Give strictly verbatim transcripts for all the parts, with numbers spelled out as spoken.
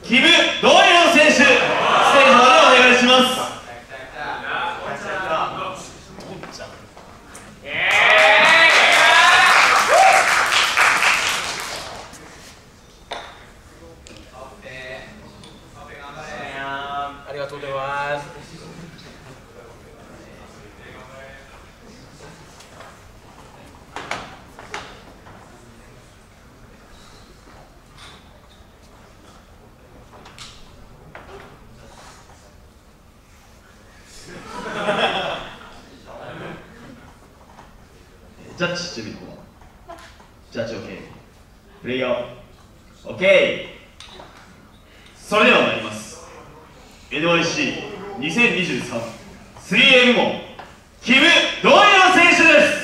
キム・ドイロン選手、ステージまでお願いします。 ありがとうございます。 ジャッジ準備の方、ジャッジ OK、プレイヤー OK。 それでは参ります。 エヌワイシーにせんにじゅうさん スリーエー 部門キム・ドイロン選手です。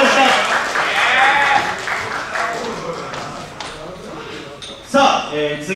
さあ、えー、次